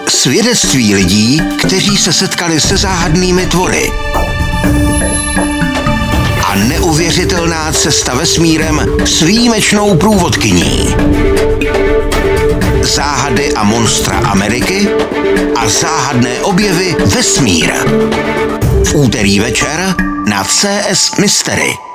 Svědectví lidí, kteří se setkali se záhadnými tvory. A neuvěřitelná cesta vesmírem s výjimečnou průvodkyní. Záhady a monstra Ameriky a záhadné objevy vesmíra. V úterý večer na CS Mystery.